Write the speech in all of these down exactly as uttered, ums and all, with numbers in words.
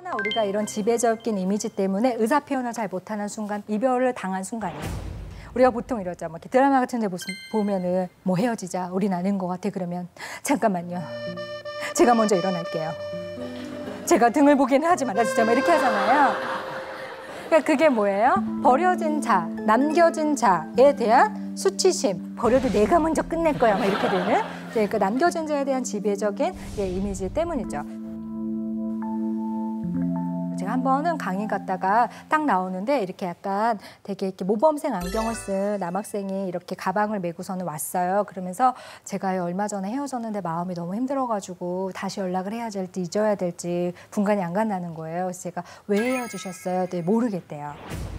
우리가 이런 지배적인 이미지 때문에 의사 표현을 잘 못하는 순간, 이별을 당한 순간이에요. 우리가 보통 이러죠. 뭐 드라마 같은 데 보면은 뭐 헤어지자, 우린 아닌 것 같아. 그러면 잠깐만요. 제가 먼저 일어날게요. 제가 등을 보기는 하지 말아주자. 뭐 이렇게 하잖아요. 그러니까 그게 뭐예요? 버려진 자, 남겨진 자에 대한 수치심. 버려도 내가 먼저 끝낼 거야. 막 이렇게 되는. 그러니까 남겨진 자에 대한 지배적인 예, 이미지 때문이죠. 제가 한 번은 강의 갔다가 딱 나오는데 이렇게 약간 되게 이렇게 모범생 안경을 쓴 남학생이 이렇게 가방을 메고서는 왔어요. 그러면서 제가 얼마 전에 헤어졌는데 마음이 너무 힘들어가지고 다시 연락을 해야 될지 잊어야 될지 분간이 안 간다는 거예요. 그래서 제가 왜 헤어지셨어요? 네, 모르겠대요.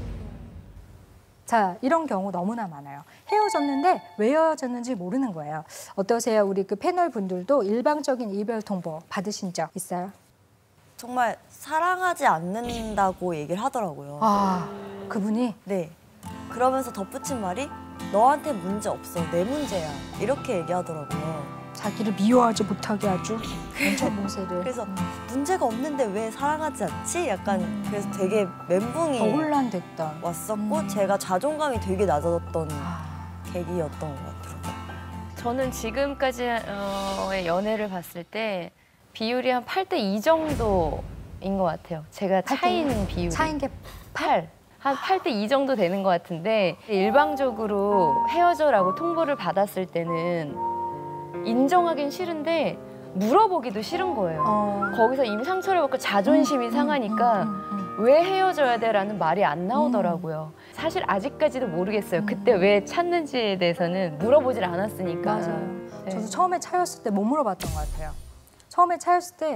자, 이런 경우 너무나 많아요. 헤어졌는데 왜 헤어졌는지 모르는 거예요. 어떠세요? 우리 그 패널 분들도 일방적인 이별 통보 받으신 적 있어요? 정말 사랑하지 않는다고 얘기를 하더라고요. 아, 그분이? 네. 그러면서 덧붙인 말이 너한테 문제 없어, 내 문제야. 이렇게 얘기하더라고요. 자기를 미워하지 못하게 아주 원천 봉쇄를. 그래서 문제가 없는데 왜 사랑하지 않지? 약간 음. 그래서 되게 멘붕이 더 혼란됐던. 왔었고 음. 제가 자존감이 되게 낮아졌던 아. 계기였던 것 같아요. 저는 지금까지의 연애를 봤을 때 비율이 한 팔 대 이 정도인 것 같아요. 제가 차이는 비율이. 차인 게 팔. 한 팔 대 이 정도 되는 것 같은데 일방적으로 헤어져라고 통보를 받았을 때는 인정하긴 싫은데 물어보기도 싫은 거예요. 어... 거기서 이미 상처를 받고 자존심이 음, 상하니까 음, 음, 음, 음. 왜 헤어져야 돼? 라는 말이 안 나오더라고요. 음. 사실 아직까지도 모르겠어요. 음. 그때 왜 찾는지에 대해서는 물어보질 않았으니까. 맞아요. 네. 저도 처음에 차였을 때 못 물어봤던 것 같아요. 처음에 차였을 때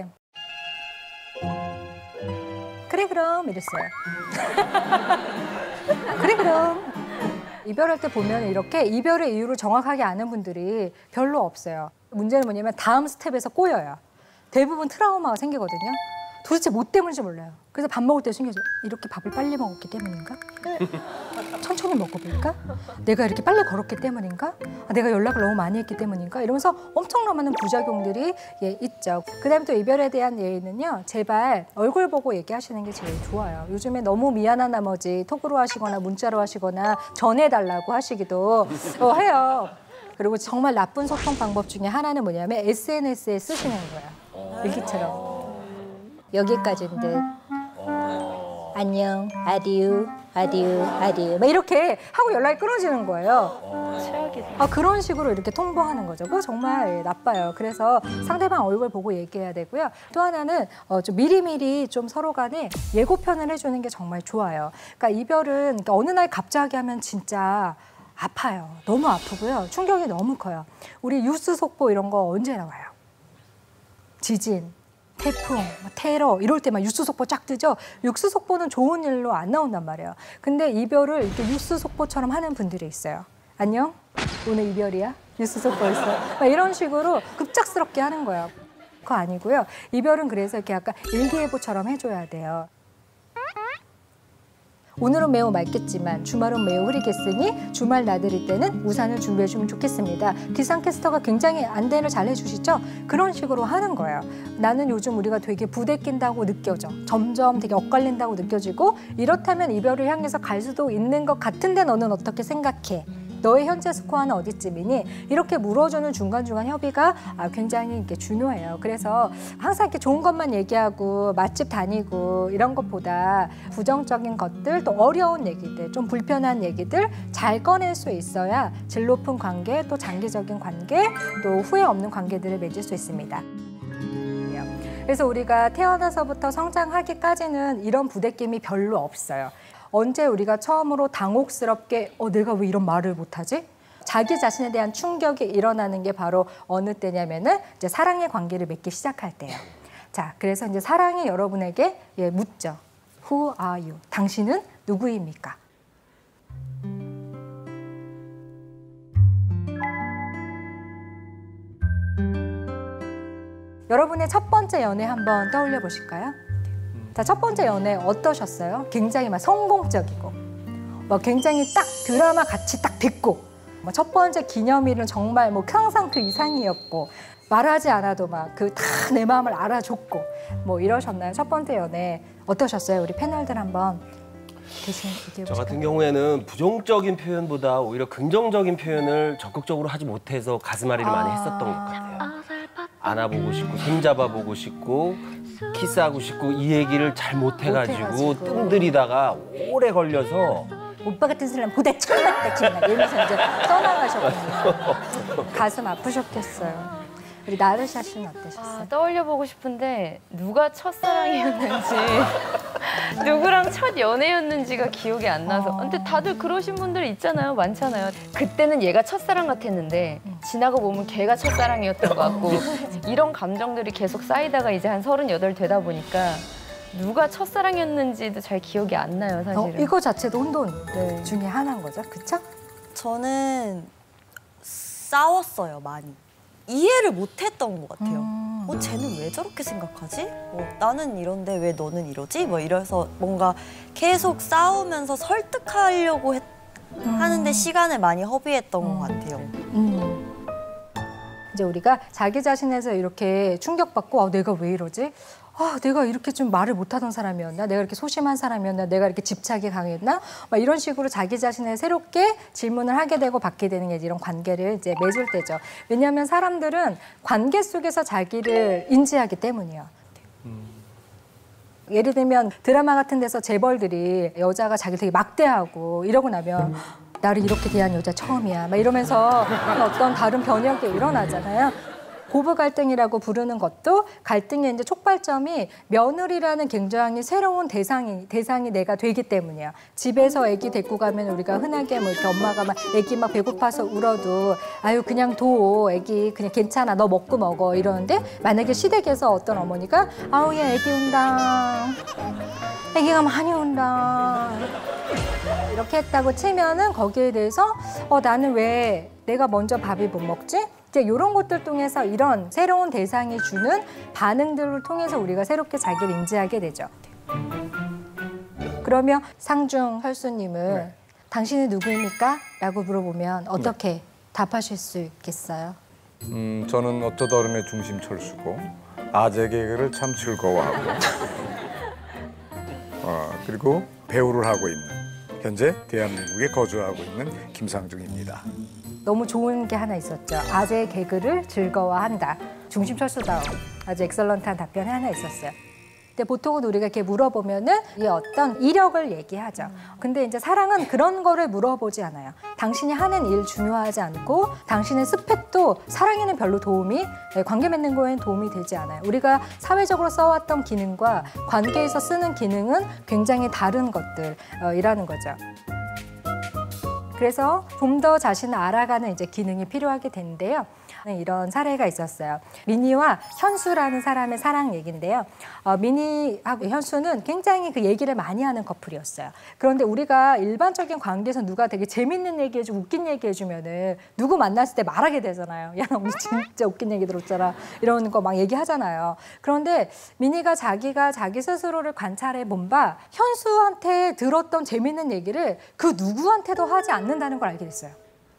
그래 그럼 이랬어요. 그래 그럼. 이별할 때 보면 이렇게 이별의 이유를 정확하게 아는 분들이 별로 없어요. 문제는 뭐냐면 다음 스텝에서 꼬여요. 대부분 트라우마가 생기거든요. 도대체 뭐 때문인지 몰라요. 그래서 밥 먹을 때 생겨서 이렇게 밥을 빨리 먹었기 때문인가? 천천히 먹어볼까? 내가 이렇게 빨리 걸었기 때문인가? 아, 내가 연락을 너무 많이 했기 때문인가? 이러면서 엄청나 많은 부작용들이 예, 있죠. 그다음에 또 이별에 대한 예의는요. 제발 얼굴 보고 얘기하시는 게 제일 좋아요. 요즘에 너무 미안한 나머지 톡으로 하시거나 문자로 하시거나 전해달라고 하시기도 어, 해요. 그리고 정말 나쁜 소통 방법 중에 하나는 뭐냐면 에스엔에스에 쓰시는 거예요. 일기처럼. 여기까지인 듯. 안녕, 아디우, 아디우, 아디우. 막 이렇게 하고 연락이 끊어지는 거예요. 최악이다. 아, 그런 식으로 이렇게 통보하는 거죠. 그거 정말 나빠요. 그래서 상대방 얼굴 보고 얘기해야 되고요. 또 하나는 어, 좀 미리미리 좀 서로 간에 예고편을 해주는 게 정말 좋아요. 그러니까 이별은 그러니까 어느 날 갑자기 하면 진짜 아파요. 너무 아프고요. 충격이 너무 커요. 우리 뉴스 속보 이런 거 언제 나와요? 지진. 태풍, 테러 이럴 때 막 뉴스 속보 쫙 뜨죠. 뉴스 속보는 좋은 일로 안 나온단 말이에요. 근데 이별을 이렇게 뉴스 속보처럼 하는 분들이 있어요. 안녕? 오늘 이별이야? 뉴스 속보 있어. 막 이런 식으로 급작스럽게 하는 거예요. 그거 아니고요. 이별은 그래서 이렇게 약간 일기예보처럼 해줘야 돼요. 오늘은 매우 맑겠지만 주말은 매우 흐리겠으니 주말 나들이 때는 우산을 준비해주면 좋겠습니다. 기상캐스터가 굉장히 안내를 잘 해주시죠? 그런 식으로 하는 거예요. 나는 요즘 우리가 되게 부대낀다고 느껴져. 점점 되게 엇갈린다고 느껴지고 이렇다면 이별을 향해서 갈 수도 있는 것 같은데 너는 어떻게 생각해? 너의 현재 스코어는 어디쯤이니? 이렇게 물어주는 중간중간 협의가 굉장히 이렇게 중요해요. 그래서 항상 이렇게 좋은 것만 얘기하고 맛집 다니고 이런 것보다 부정적인 것들, 또 어려운 얘기들, 좀 불편한 얘기들 잘 꺼낼 수 있어야 질 높은 관계, 또 장기적인 관계, 또 후회 없는 관계들을 맺을 수 있습니다. 그래서 우리가 태어나서부터 성장하기까지는 이런 부대낌이 별로 없어요. 언제 우리가 처음으로 당혹스럽게 어, 내가 왜 이런 말을 못하지? 자기 자신에 대한 충격이 일어나는 게 바로 어느 때냐면은 이제 사랑의 관계를 맺기 시작할 때예요. 자, 그래서 이제 사랑이 여러분에게 예, 묻죠. Who are you? 당신은 누구입니까? 여러분의 첫 번째 연애 한번 떠올려 보실까요? 자, 첫 번째 연애 어떠셨어요? 굉장히 막 성공적이고 막 굉장히 딱 드라마 같이 딱 됐고 뭐 첫 번째 기념일은 정말 뭐 항상 그 이상이었고 말하지 않아도 막 그 다 내 마음을 알아줬고 뭐 이러셨나요? 첫 번째 연애 어떠셨어요? 우리 패널들 한번 대신 얘기해 보실까요? 저 같은 경우에는 부정적인 표현보다 오히려 긍정적인 표현을 적극적으로 하지 못해서 가슴앓이를 많이 했었던 것 같아요. 안아보고 싶고 손잡아보고 싶고 키스하고 싶고 이 얘기를 잘 못해가지고 뜸들이다가 오래 걸려서 오빠 같은 사람 보다 처음 봤다 정말 이러면서 이제 떠나가셨군요. 가슴 아프셨겠어요. 우리 나르샤 씨는 어떠셨어요? 아, 떠올려보고 싶은데 누가 첫사랑이었는지 누구랑 첫 연애였는지가 기억이 안 나서. 어. 근데 다들 그러신 분들 있잖아요. 많잖아요. 그때는 얘가 첫사랑 같았는데 지나고 보면 걔가 첫사랑이었던 것 같고 이런 감정들이 계속 쌓이다가 이제 한 서른여덟 되다 보니까 누가 첫사랑이었는지도 잘 기억이 안 나요, 사실은. 어, 이거 자체도 혼돈 네. 중에 하나인 거죠, 그쵸? 저는 싸웠어요, 많이. 이해를 못했던 것 같아요. 음. 어, 쟤는 왜 저렇게 생각하지? 어, 나는 이런데 왜 너는 이러지? 뭐 이래서 뭔가 계속 싸우면서 설득하려고 했, 음. 하는데 시간을 많이 허비했던 음. 것 같아요. 음. 이제 우리가 자기 자신에서 이렇게 충격받고 아, 내가 왜 이러지? 아, 내가 이렇게 좀 말을 못하던 사람이었나? 내가 이렇게 소심한 사람이었나? 내가 이렇게 집착이 강했나? 막 이런 식으로 자기 자신을 새롭게 질문을 하게 되고 받게 되는 게 이런 관계를 이제 맺을 때죠. 왜냐하면 사람들은 관계 속에서 자기를 인지하기 때문이에요. 음. 예를 들면 드라마 같은 데서 재벌들이 여자가 자기를 되게 막대하고 이러고 나면 나를 이렇게 대한 여자 처음이야. 막 이러면서 어떤 다른 변형이 일어나잖아요. 고부 갈등이라고 부르는 것도 갈등의 이제 촉발점이 며느리라는 굉장히 새로운 대상이 대상이 내가 되기 때문이야. 집에서 아기 데리고 가면 우리가 흔하게 뭐 이렇게 엄마가 막 아기 막 배고파서 울어도 아유 그냥 둬 아기 그냥 괜찮아 너 먹고 먹어 이러는데 만약에 시댁에서 어떤 어머니가 아우 얘 아기 운다 아기가 많이 운다 이렇게 했다고 치면은 거기에 대해서 어 나는 왜 내가 먼저 밥을 못 먹지? 이제 이런 것들 통해서 이런 새로운 대상이 주는 반응들을 통해서 우리가 새롭게 자기를 인지하게 되죠. 그러면 상중 혈수님은 네. 당신이 누구입니까? 라고 물어보면 어떻게 네. 답하실 수 있겠어요? 음, 저는 어쩌다 어른의 중심 철수고 아재 개그를 참 즐거워하고 어, 그리고 배우를 하고 있는 현재 대한민국에 거주하고 있는 김상중입니다. 너무 좋은 게 하나 있었죠. 아재 개그를 즐거워한다. 중심철수다운 아주 엑설런트한 답변이 하나 있었어요. 근데 보통은 우리가 이렇게 물어보면은 이 어떤 이력을 얘기하죠. 근데 이제 사랑은 그런 거를 물어보지 않아요. 당신이 하는 일 중요하지 않고 당신의 스펙도 사랑에는 별로 도움이 관계 맺는 거에는 도움이 되지 않아요. 우리가 사회적으로 써왔던 기능과 관계에서 쓰는 기능은 굉장히 다른 것들이라는 거죠. 그래서 좀 더 자신을 알아가는 이제 기능이 필요하게 되는데요. 이런 사례가 있었어요. 미니와 현수라는 사람의 사랑 얘기인데요. 어, 미니하고 현수는 굉장히 그 얘기를 많이 하는 커플이었어요. 그런데 우리가 일반적인 관계에서 누가 되게 재밌는 얘기 해주고 웃긴 얘기 해주면은 누구 만났을 때 말하게 되잖아요. 야, 나 오늘 진짜 웃긴 얘기 들었잖아. 이런 거 막 얘기하잖아요. 그런데 미니가 자기가 자기 스스로를 관찰해 본 바 현수한테 들었던 재밌는 얘기를 그 누구한테도 하지 않는다는 걸 알게 됐어요.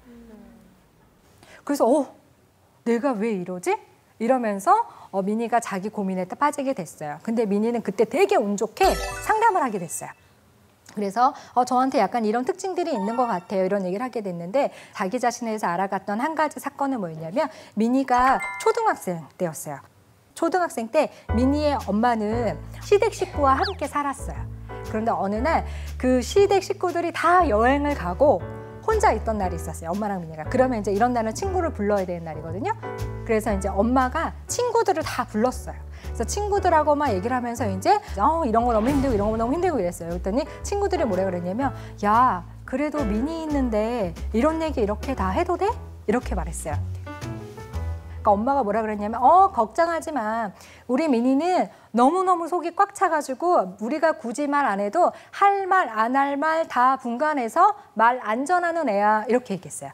그래서 어, 내가 왜 이러지? 이러면서 어, 미니가 자기 고민에 빠지게 됐어요. 근데 미니는 그때 되게 운 좋게 상담을 하게 됐어요. 그래서 어, 저한테 약간 이런 특징들이 있는 것 같아요. 이런 얘기를 하게 됐는데 자기 자신에 대해서 알아갔던 한 가지 사건은 뭐였냐면 미니가 초등학생 때였어요. 초등학생 때 미니의 엄마는 시댁 식구와 함께 살았어요. 그런데 어느 날 그 시댁 식구들이 다 여행을 가고 혼자 있던 날이 있었어요. 엄마랑 미니가. 그러면 이제 이런 날은 친구를 불러야 되는 날이거든요. 그래서 이제 엄마가 친구들을 다 불렀어요. 그래서 친구들하고 막 얘기를 하면서 이제 어, 이런 거 너무 힘들고 이런 거 너무 힘들고 이랬어요. 그랬더니 친구들이 뭐라 그랬냐면 야, 그래도 미니 있는데 이런 얘기 이렇게 다 해도 돼? 이렇게 말했어요. 그러니까 엄마가 뭐라 그랬냐면 어, 걱정하지 마. 우리 미니는 너무너무 속이 꽉 차가지고 우리가 굳이 말 안 해도 할 말, 안 할 말 다 분간해서 말 안전하는 애야. 이렇게 얘기했어요.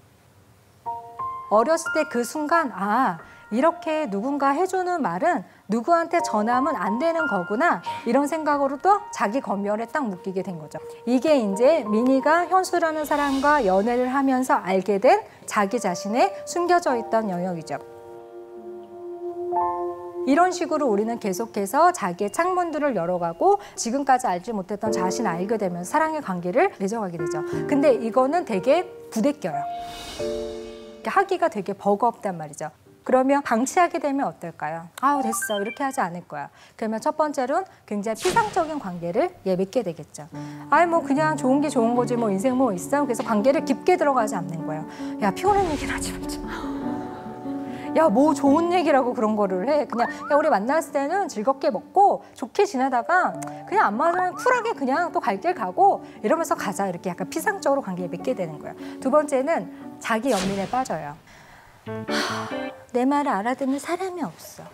어렸을 때 그 순간 아, 이렇게 누군가 해주는 말은 누구한테 전하면 안 되는 거구나 이런 생각으로 또 자기 검열에 딱 묶이게 된 거죠. 이게 이제 미니가 현수라는 사람과 연애를 하면서 알게 된 자기 자신의 숨겨져 있던 영역이죠. 이런 식으로 우리는 계속해서 자기의 창문들을 열어가고 지금까지 알지 못했던 자신을 알게 되면서 사랑의 관계를 맺어가게 되죠. 근데 이거는 되게 부대껴요. 하기가 되게 버거웠단 말이죠. 그러면 방치하게 되면 어떨까요? 아우 됐어 이렇게 하지 않을 거야. 그러면 첫 번째로는 굉장히 피상적인 관계를 예, 맺게 되겠죠. 아이 뭐 그냥 좋은 게 좋은 거지 뭐 인생 뭐 있어. 그래서 관계를 깊게 들어가지 않는 거예요. 야 피곤한 얘기를 하지 말자. 야 뭐 좋은 얘기라고 그런 거를 해. 그냥 야 우리 만났을 때는 즐겁게 먹고 좋게 지내다가 그냥 안 맞으면 쿨하게 그냥 또 갈 길 가고 이러면서 가자. 이렇게 약간 피상적으로 관계를 맺게 되는 거예요. 두 번째는 자기 연민에 빠져요. 내 말을 알아듣는 사람이 없어.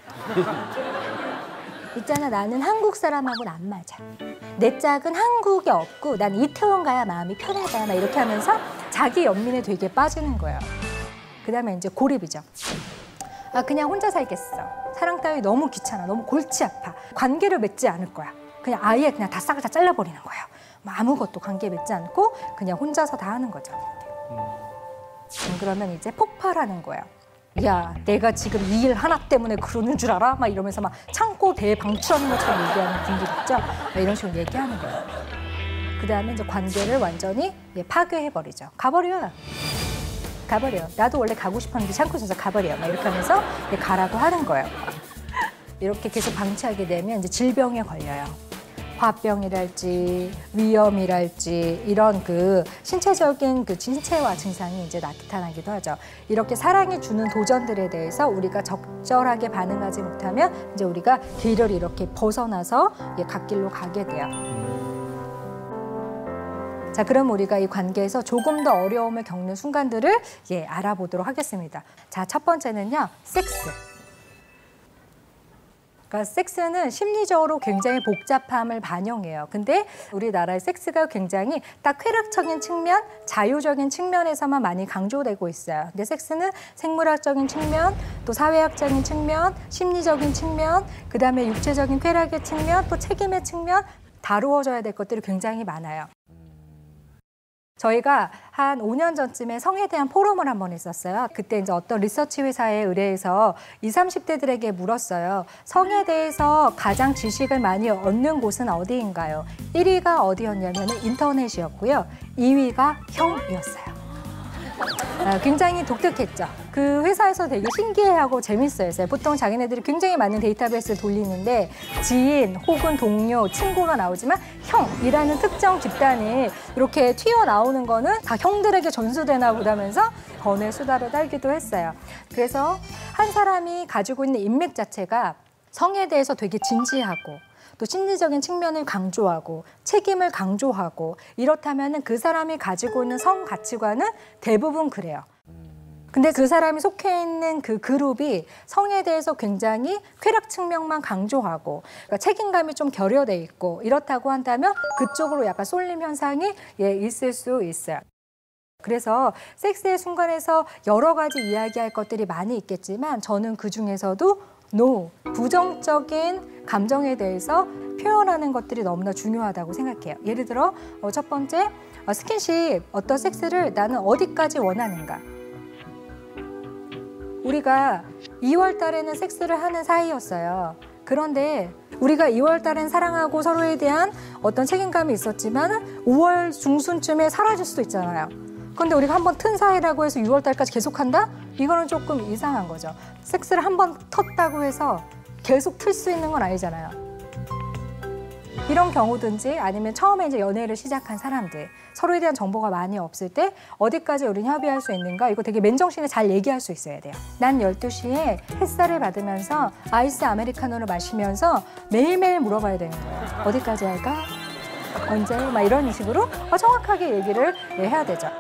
있잖아 나는 한국 사람하고는 안 맞아. 내 짝은 한국에 없고 난 이태원 가야 마음이 편하다. 막 이렇게 하면서 자기 연민에 되게 빠지는 거예요. 그 다음에 이제 고립이죠. 아 그냥 혼자 살겠어. 사랑 따위 너무 귀찮아. 너무 골치 아파. 관계를 맺지 않을 거야. 그냥 아예 그냥 다 싹을 다 잘라버리는 거예요. 뭐 아무것도 관계 맺지 않고 그냥 혼자서 다 하는 거죠. 음, 그러면 이제 폭발하는 거예요. 야 내가 지금 이 일 하나 때문에 그러는 줄 알아? 막 이러면서 막 창고 대방출하는 것처럼 얘기하는 분들 있죠? 막 이런 식으로 얘기하는 거예요. 그 다음에 이제 관계를 완전히 파괴해버리죠. 가버려. 가버려. 나도 원래 가고 싶었는데 참고 있어서 가버려. 막 이렇게 하면서 가라고 하는 거예요. 이렇게 계속 방치하게 되면 이제 질병에 걸려요. 화병이랄지 위염이랄지 이런 그 신체적인 그 신체화 증상이 이제 나타나기도 하죠. 이렇게 사랑이 주는 도전들에 대해서 우리가 적절하게 반응하지 못하면 이제 우리가 길을 이렇게 벗어나서 갓길로 가게 돼요. 자, 그럼 우리가 이 관계에서 조금 더 어려움을 겪는 순간들을 예, 알아보도록 하겠습니다. 자, 첫 번째는요, 섹스. 그러니까 섹스는 심리적으로 굉장히 복잡함을 반영해요. 근데 우리나라의 섹스가 굉장히 딱 쾌락적인 측면, 자유적인 측면에서만 많이 강조되고 있어요. 근데 섹스는 생물학적인 측면, 또 사회학적인 측면, 심리적인 측면, 그다음에 육체적인 쾌락의 측면, 또 책임의 측면 다루어져야 될 것들이 굉장히 많아요. 저희가 한 오 년 전쯤에 성에 대한 포럼을 한번 했었어요. 그때 이제 어떤 리서치 회사에 의뢰해서 이십, 삼십 대들에게 물었어요. 성에 대해서 가장 지식을 많이 얻는 곳은 어디인가요? 일 위가 어디였냐면 인터넷이었고요. 이 위가 형이었어요. 아, 굉장히 독특했죠. 그 회사에서 되게 신기해하고 재밌어요. 보통 자기네들이 굉장히 많은 데이터베이스를 돌리는데 지인 혹은 동료, 친구가 나오지만 형이라는 특정 집단이 이렇게 튀어나오는 거는 다 형들에게 전수되나 보다면서 번외 수다를 떨기도 했어요. 그래서 한 사람이 가지고 있는 인맥 자체가 성에 대해서 되게 진지하고 또 심리적인 측면을 강조하고 책임을 강조하고 이렇다면 그 사람이 가지고 있는 성 가치관은 대부분 그래요. 근데 그 사람이 속해 있는 그 그룹이 성에 대해서 굉장히 쾌락 측면만 강조하고 그러니까 책임감이 좀 결여돼 있고 이렇다고 한다면 그쪽으로 약간 쏠림 현상이 예, 있을 수 있어요. 그래서 섹스의 순간에서 여러 가지 이야기할 것들이 많이 있겠지만 저는 그중에서도 no, 부정적인 감정에 대해서 표현하는 것들이 너무나 중요하다고 생각해요. 예를 들어 어, 첫 번째 어, 스킨십, 어떤 섹스를 나는 어디까지 원하는가. 우리가 이월 달에는 섹스를 하는 사이였어요. 그런데 우리가 이월 달엔 사랑하고 서로에 대한 어떤 책임감이 있었지만 오월 중순쯤에 사라질 수도 있잖아요. 근데 우리가 한번 튼 사이라고 해서 유월 달까지 계속한다? 이거는 조금 이상한 거죠. 섹스를 한번 텄다고 해서 계속 틀 수 있는 건 아니잖아요. 이런 경우든지 아니면 처음에 이제 연애를 시작한 사람들, 서로에 대한 정보가 많이 없을 때 어디까지 우리는 협의할 수 있는가? 이거 되게 맨정신에 잘 얘기할 수 있어야 돼요. 난 열두 시에 햇살을 받으면서 아이스 아메리카노를 마시면서 매일매일 물어봐야 되는 거예요. 어디까지 할까? 언제? 막 이런 식으로 정확하게 얘기를 해야 되죠.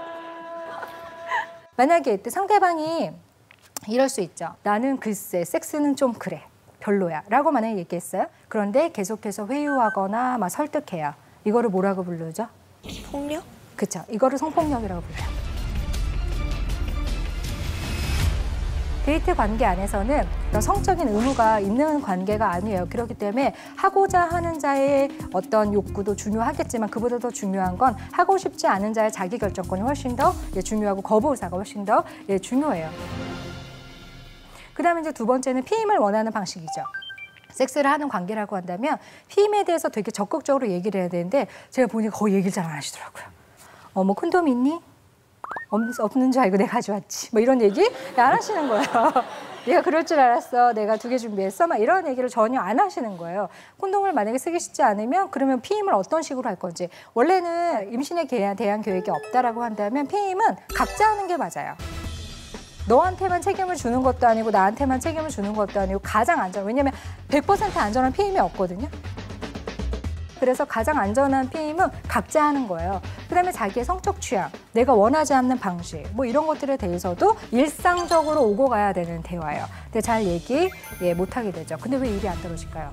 만약에 이때 상대방이 이럴 수 있죠. 나는 글쎄 섹스는 좀 그래. 별로야. 라고 만약에 얘기했어요. 그런데 계속해서 회유하거나 막 설득해요. 이거를 뭐라고 부르죠? 폭력? 그쵸. 이거를 성폭력이라고 불러요. 데이트 관계 안에서는 성적인 의무가 있는 관계가 아니에요. 그렇기 때문에 하고자 하는 자의 어떤 욕구도 중요하겠지만 그보다 더 중요한 건 하고 싶지 않은 자의 자기결정권이 훨씬 더 중요하고 거부 의사가 훨씬 더 중요해요. 그다음에 이제 두 번째는 피임을 원하는 방식이죠. 섹스를 하는 관계라고 한다면 피임에 대해서 되게 적극적으로 얘기를 해야 되는데 제가 보니까 거의 얘기를 잘 안 하시더라고요. 어, 뭐 콘돔 있니? 없, 없는 줄 알고 내가 가져왔지. 뭐 이런 얘기 안 하시는 거예요. 내가 그럴 줄 알았어. 내가 두 개 준비했어. 막 이런 얘기를 전혀 안 하시는 거예요. 콘돔을 만약에 쓰기 쉽지 않으면 그러면 피임을 어떤 식으로 할 건지. 원래는 임신에 대한 계획이 없다라고 한다면 피임은 각자 하는 게 맞아요. 너한테만 책임을 주는 것도 아니고 나한테만 책임을 주는 것도 아니고 가장 안전. 왜냐면 백 퍼센트 안전한 피임이 없거든요. 그래서 가장 안전한 피임은 각자 하는 거예요. 그다음에 자기의 성적 취향, 내가 원하지 않는 방식, 뭐 이런 것들에 대해서도 일상적으로 오고 가야 되는 대화예요. 근데 잘 얘기 예, 못하게 되죠. 근데 왜 입이 안 떨어질까요?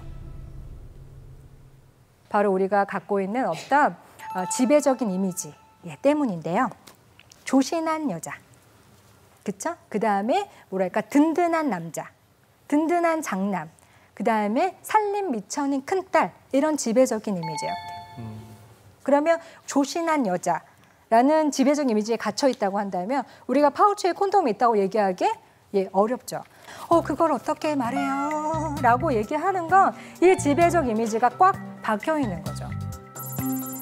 바로 우리가 갖고 있는 어떤 어, 지배적인 이미지 예, 때문인데요. 조신한 여자. 그쵸? 그 다음에 뭐랄까 든든한 남자, 든든한 장남, 그 다음에 살림 미천인 큰딸 이런 지배적인 이미지예요. 음. 그러면 조신한 여자라는 지배적 이미지에 갇혀 있다고 한다면 우리가 파우치에 콘돔이 있다고 얘기하기 예, 어렵죠. 어 그걸 어떻게 말해요? 라고 얘기하는 건 이 지배적 이미지가 꽉 박혀 있는 거죠.